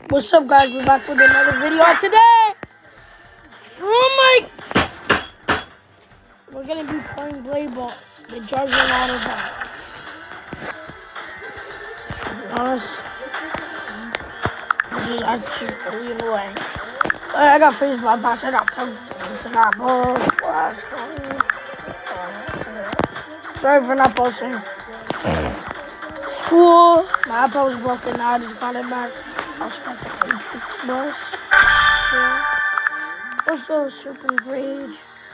What's up, guys? We're back with another video today. We're gonna be playing Blade Ball, the Judgment Honor Ball. To be honest, this is actually really annoying. I got freeze by box. I got tongue. I got balls. Sorry for not posting. School. My iPad was broken. Now I just got it back. I also got the Matrix bus. Yeah. Also, Serpent Rage.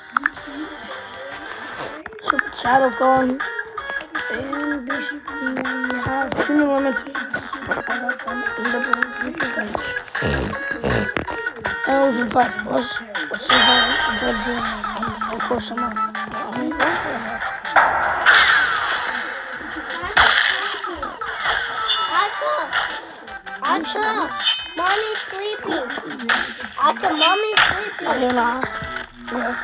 Super Shadow Gun. And basically, we have 2 new limited. I got them in the Rage. And it was in fact, let's see if I judge you. Of course, I'm not. Acha, mommy's sleeping. Acha, mommy's sleeping. I don't know. Yeah.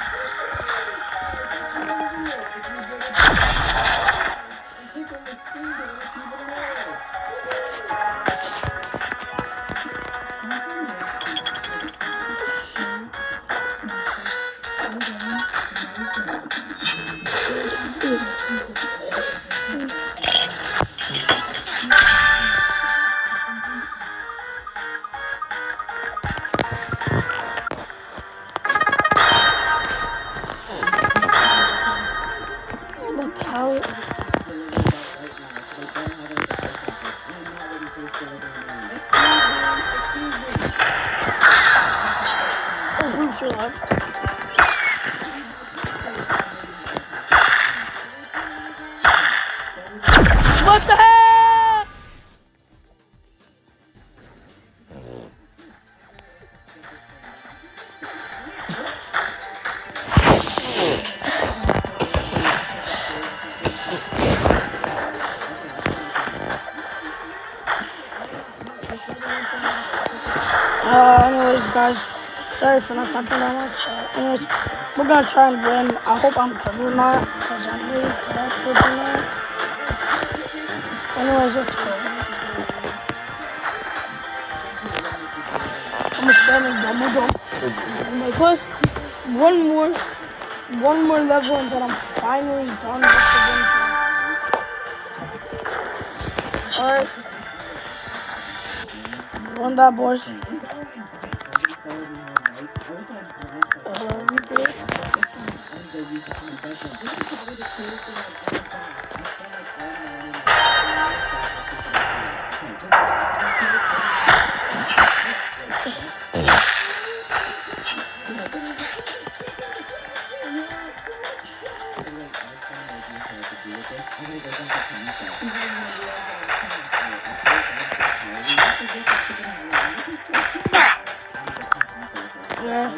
What the heck? Anyways, guys, sorry for not talking that much. Anyways, we're gonna try and win. I hope I'm triple not, because I'm really good at triple not. Anyways, let's go. I'm spamming double. And like this, one more level and then I'm finally done with the gameplay. Alright. Run that, boys. Yeah.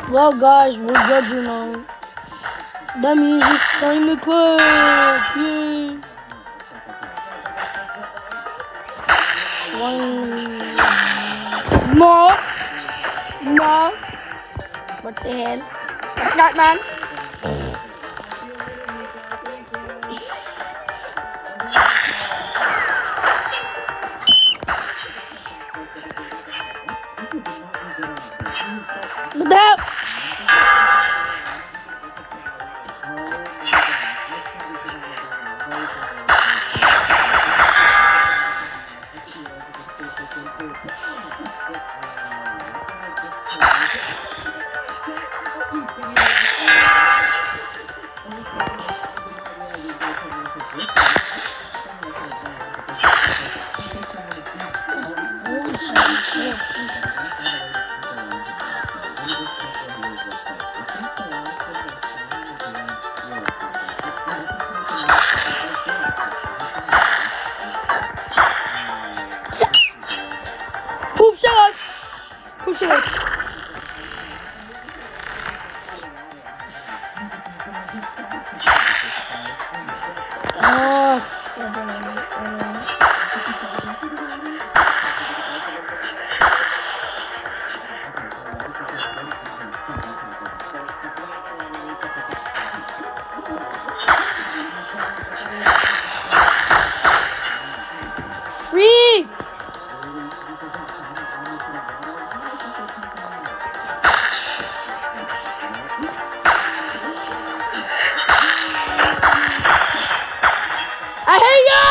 Well, guys, we're judging now. That means it's time to clap. Yay! 20. No. No. What the hell? What's that, man? What the hell? Poop shots! Poop shots! Free! I hate ya!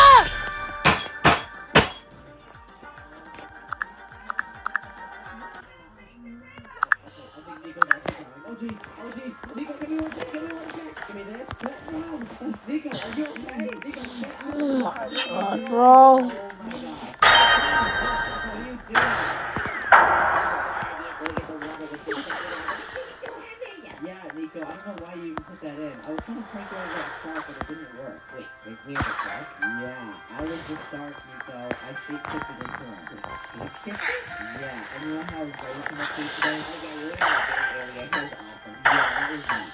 Oh jeez, Nico, give me one sec. Give me this. Nico, are you okay? Nico, Oh my god, bro. what are you doing? Yeah, Nico, I don't know why you even put that in. I was trying to crank over that shark, but it didn't work. Wait, we have a shark? Yeah, I was the shark, Nico. I shape-shifted into him. Shape-shifted? Yeah, and you know how I was reaching up to you today? I got rid of that area. That was awesome. Yeah, that was neat.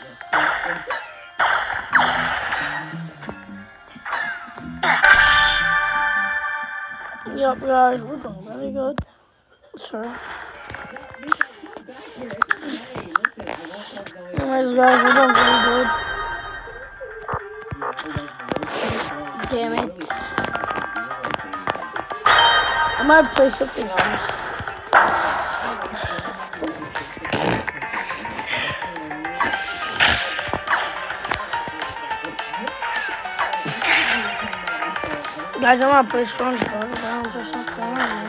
Yup, guys, we're doing really good. Sure. Anyways, guys, we're doing really good. Damn it. I might play something else. Guys, I want to play Strong Battlegrounds or something. I don't know.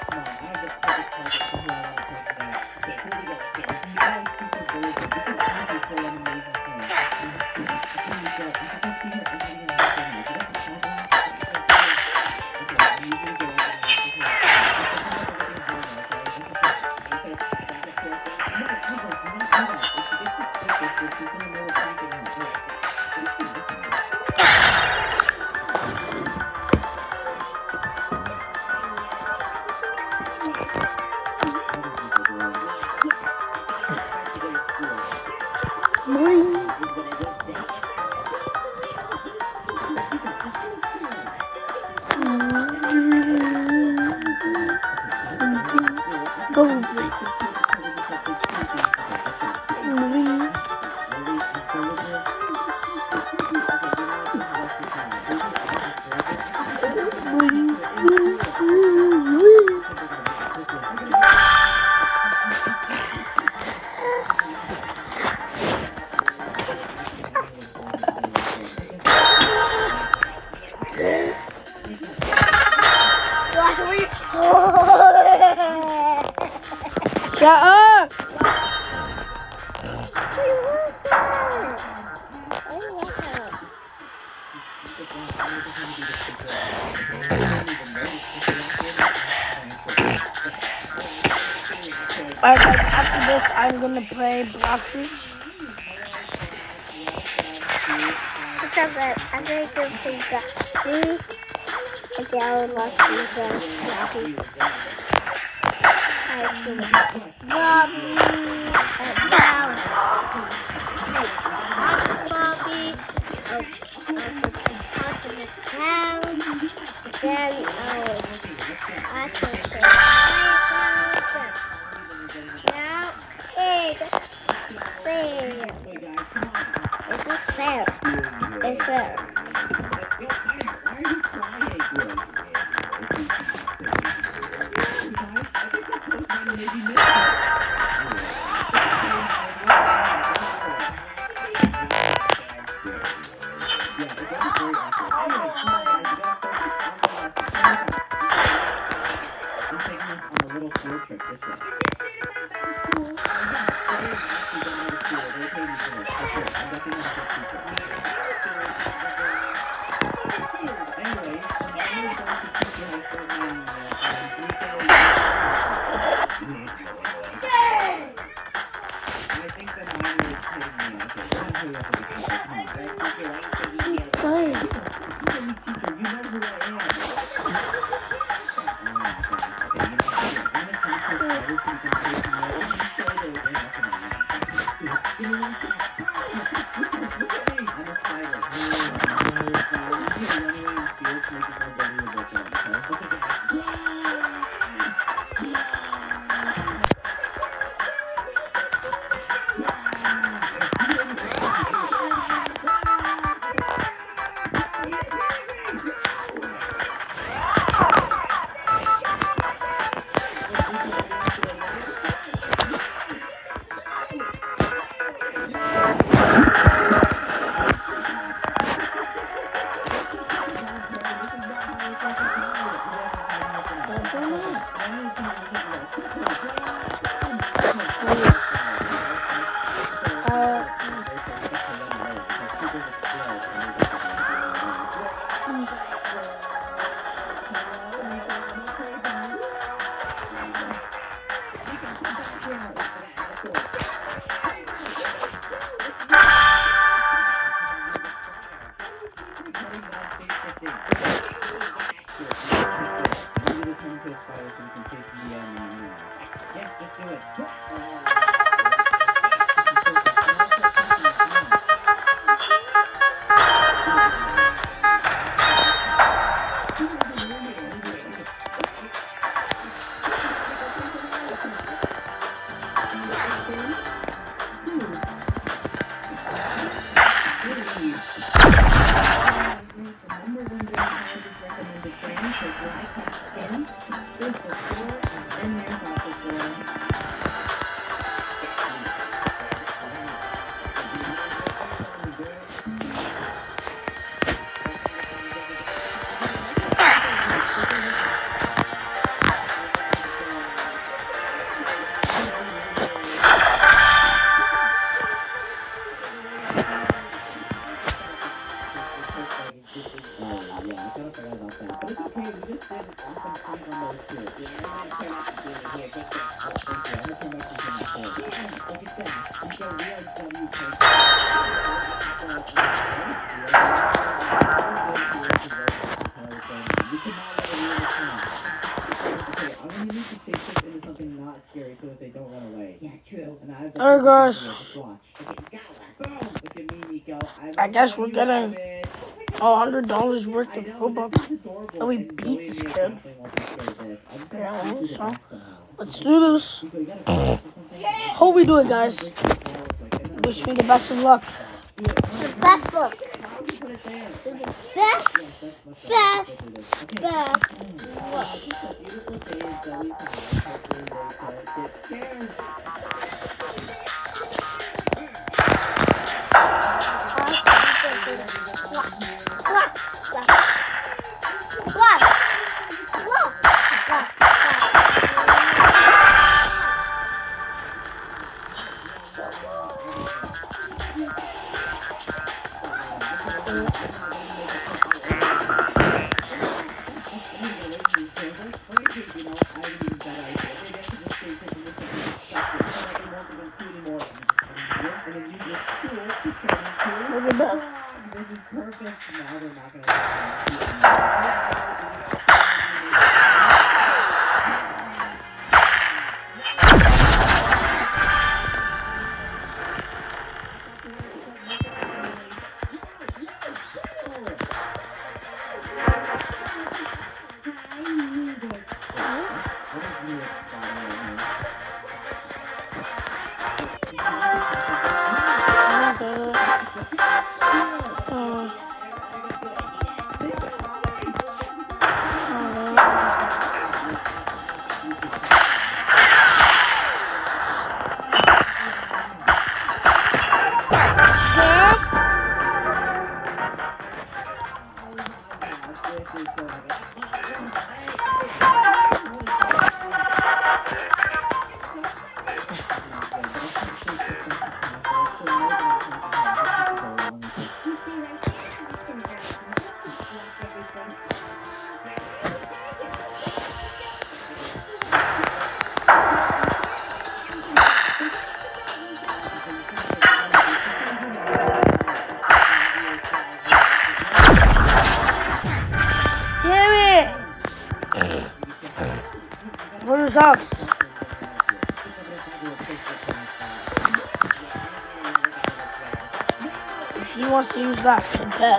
Shut up! Alright guys, after this I'm gonna play Block Trees. I'm going to play Block Trees. Okay, I would like to play Block Trees. Now Then I took it. Now it's fair. This is fair. It's fair. Why are you trying? I think that's supposed to maybe miss. Trip this way. Yes, just do it. Scary so that they don't run away. Yeah, true. Alright guys, Watch. Okay, boom! Look at me, Nico. I guess we're getting $100 worth of Robux that we beat this kid. Apparently, so let's do this. Hope we do it, guys. Wish me the best of luck. The best luck. Best Look at that. This is perfect. Now they're not gonna. What is us? If he wants to use that, then bet.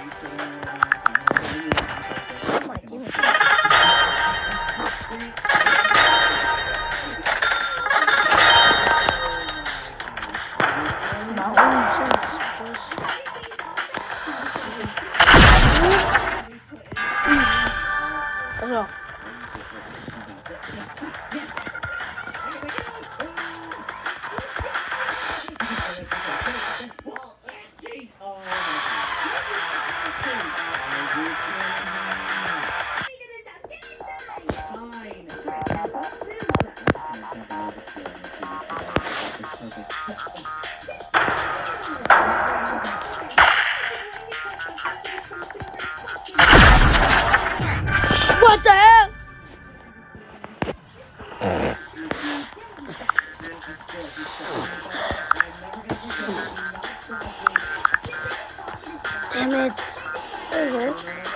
What the hell? Damn it. Okay.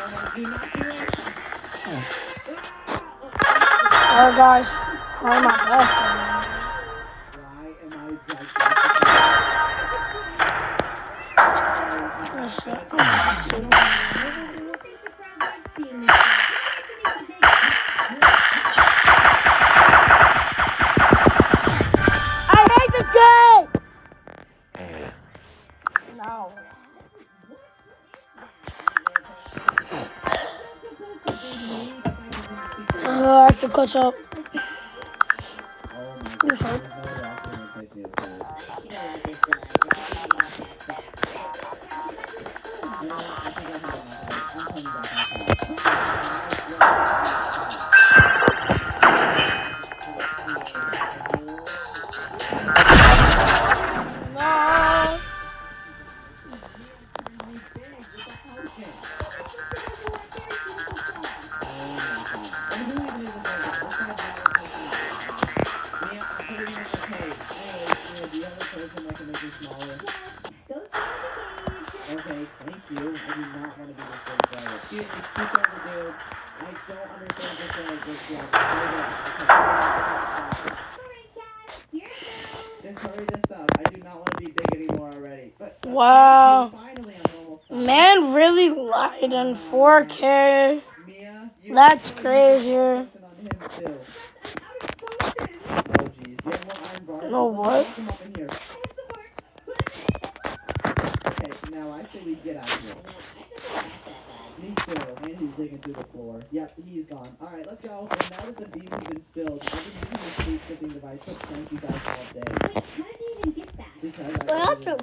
Alright guys, try my best right now. I hate this game! No. I have to catch up. You're fine. Okay, thank you. I do not want to be this big brother. Excuse me, speak over, dude. I don't understand this yet. Just hurry this up. I do not want to be big anymore already. But Wow. finally, I'm almost done. Man really lied on 4K. Mia, That's crazy. on him too. Oh jeez. Yeah, well, I'm Bart. No, what? Come up in here. Okay, now I say we get out of here. Me too. And he's digging through the floor. Yep, he's gone. Alright, let's go. And now that the beans have been spilled, I've been using the sleep shifting device to prank you guys all day. Wait, how did you even get that? Because Well, that's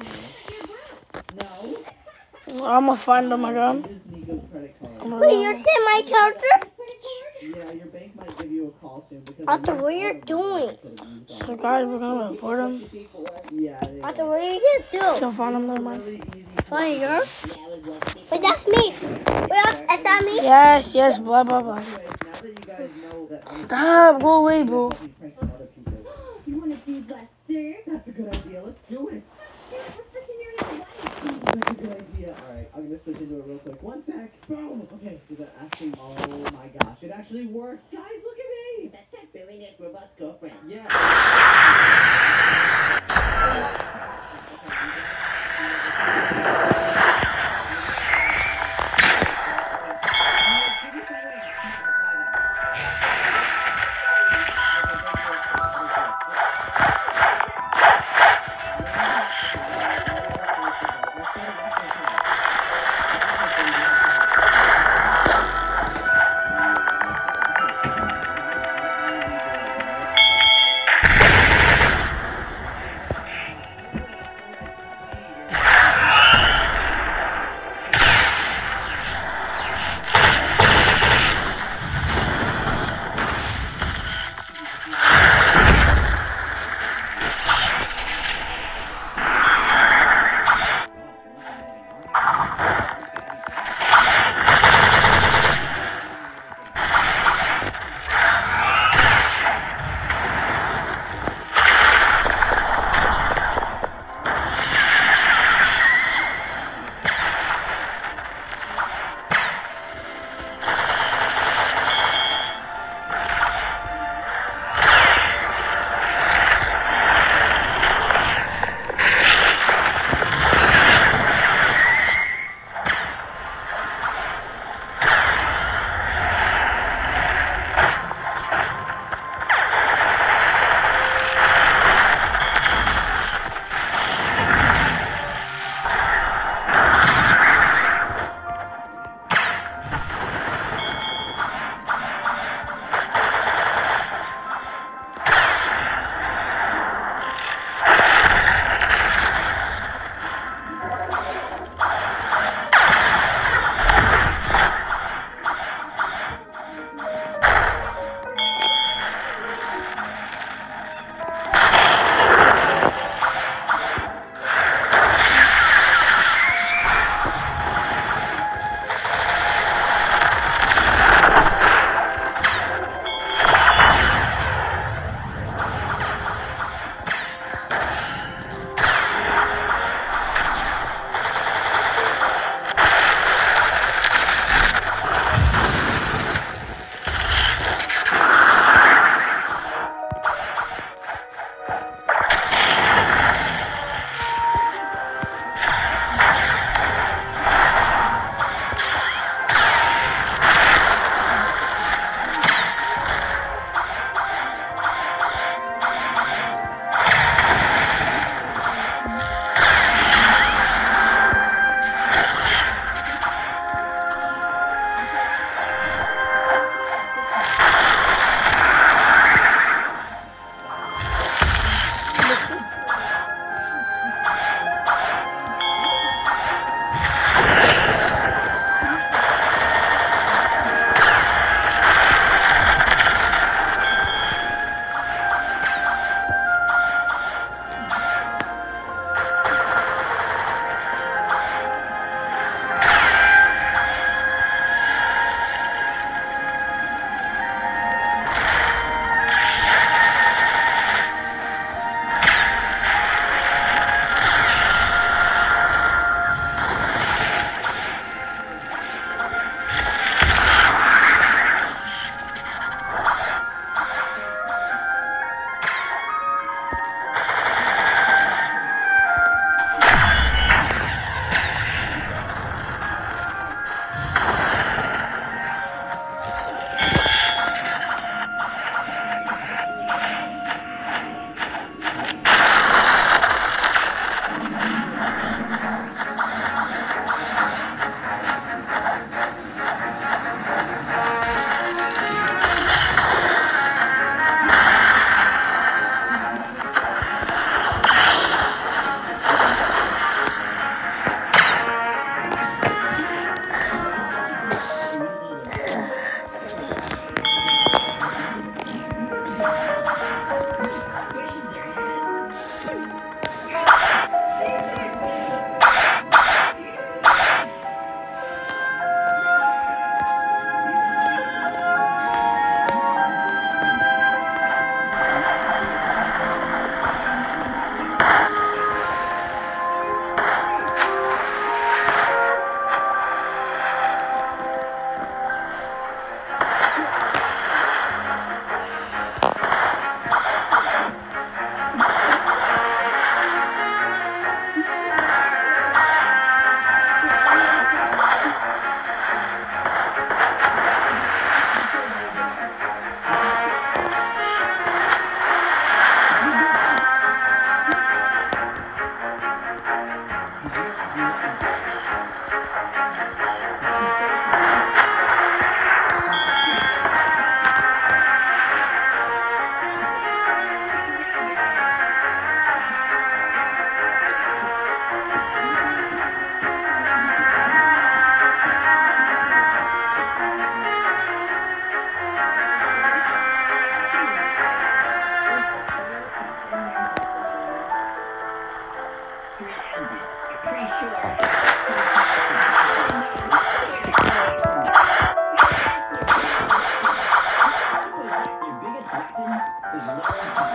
No. I'm gonna find them again. Use Nico's credit card. Wait, you're saying my character? Yeah, your bank might give you a call soon because Arthur, what are you doing? So guys, we're gonna report them. Yeah, Arthur, what are you gonna do? Can't find them, never mind. really easy. Find yours? Wait, that's me. Wait, is that me? Yes, yes, blah, blah, blah. Anyways, now that you guys know that I'm Stop, go away, bro. help me prank some other people. You want to do Buster? That's a good idea. Let's do it. That's a good idea. Alright, I'm gonna switch into it real quick. One sec. Boom. Okay, did that actually? Oh my gosh, it actually worked. Guys, look at me. That's that billionaire robot's girlfriend. Yeah.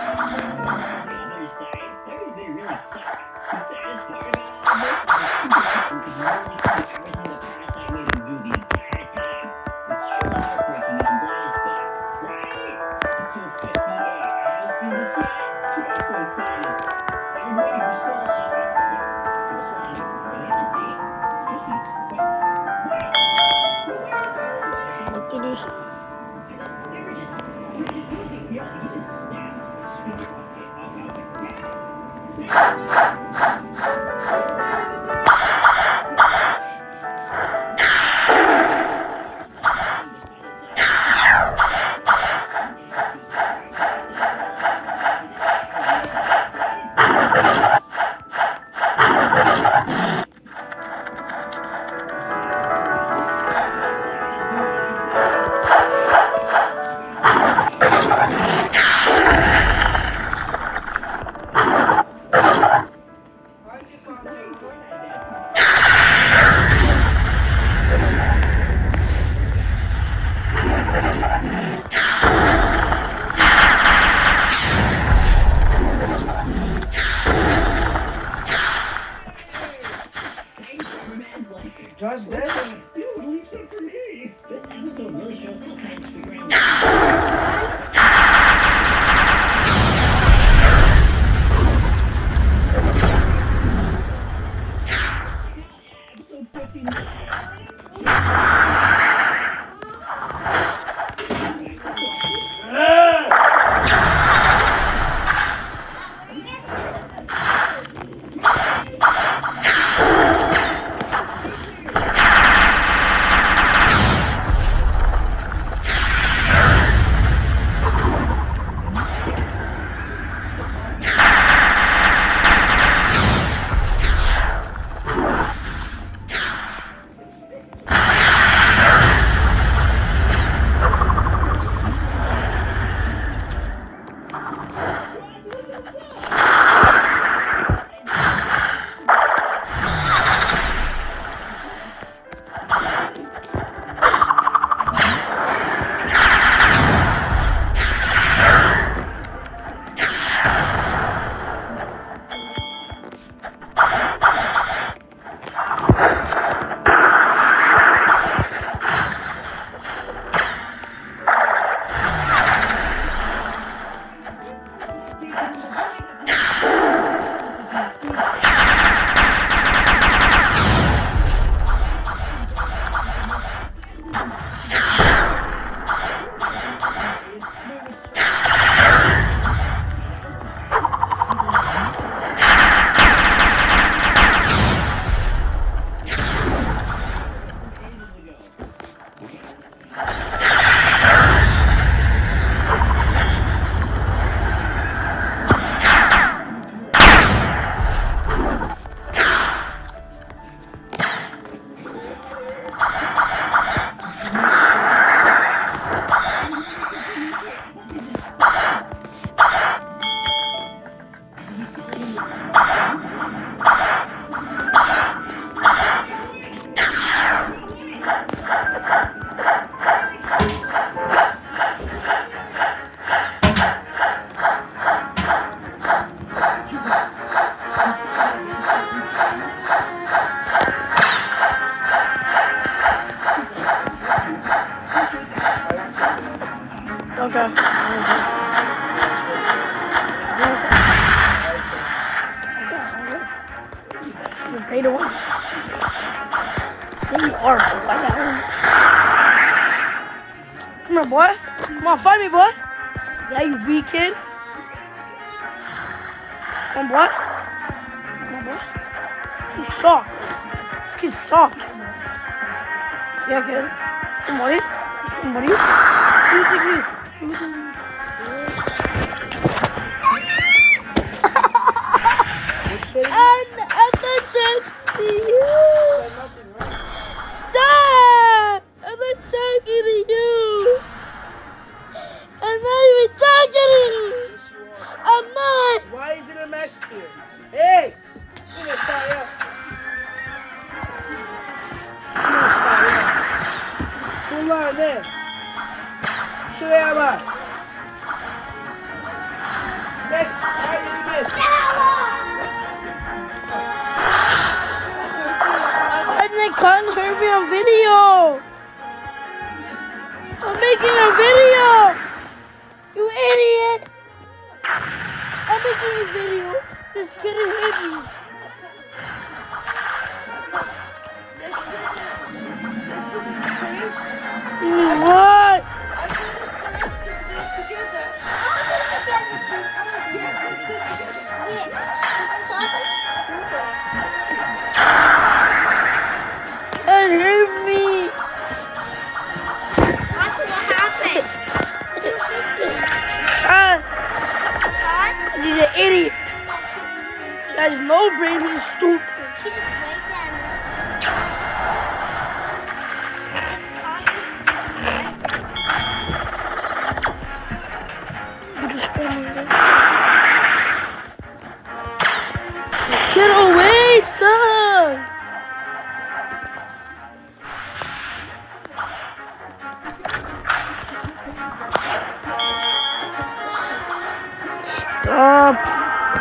other side, that means they really suck. The saddest part about all this is that we can literally see everything that Parasite made him do the entire time. It's truly heartbreaking, and I'm glad it's back. Right? Episode 58. I haven't seen this yet. I'm so excited. I've been waiting for so long. I feel so happy for the end of the day. Just me. Wait. Where did it turn this way? What did he say? They were just losing. Yeah, he just snapped. Speaker. Okay. Josh, there. Dude, leave some for me. This episode really shows how kind Instagram episode 59. Okay. You're paid to win. You are like that one. Come here, boy. Come on, fight me, boy. Yeah, you weak kid. Come on, boy. Come on, boy. He's soft. This kid's soft. Yeah, kid. Come on, buddy. Come on, buddy. I'm not talking to you. Stop! I'm not talking to you. I'm not even talking to you. I'm not. Why is it a mess here? Hey! Come on, start up. Come on, start up. Come on, there. Show me how much. Miss. Why did you miss? Why didn't they cut Herbie on video? I'm making a video! You idiot! I'm making a video. This kid is hit me. What? That hurt me. She's an idiot. She has no brains and is stupid. Get away, son! Stop.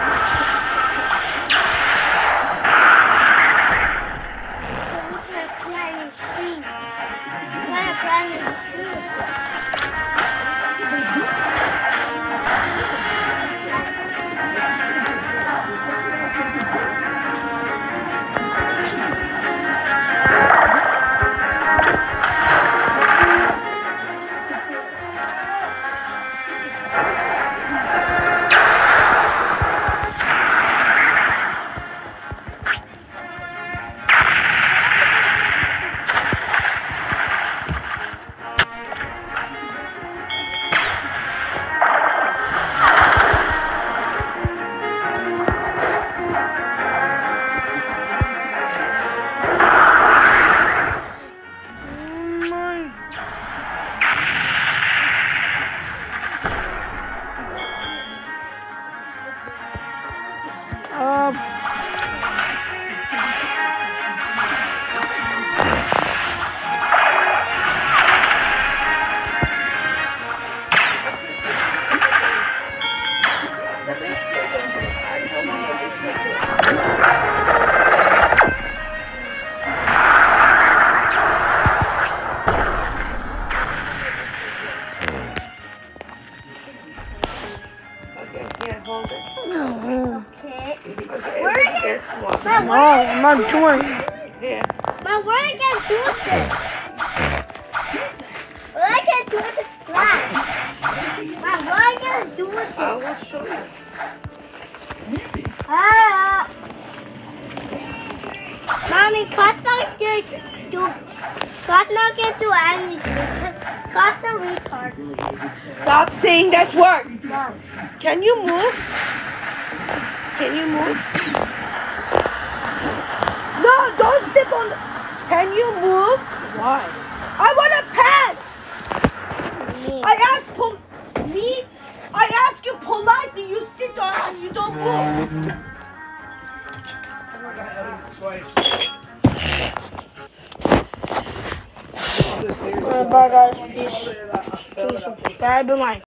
I'm not doing it. But what I can do with it? What I can do with the flag? But what I can do with it? I will show you. Mommy, Cos not get do anything. Cos a retard. Stop saying that word. No. Can you move? Can you move? No, don't step on the... Can you move? Why? I want to pass. Me. I ask you politely. You sit down and you don't move. Bye guys. Peace. Subscribe and like.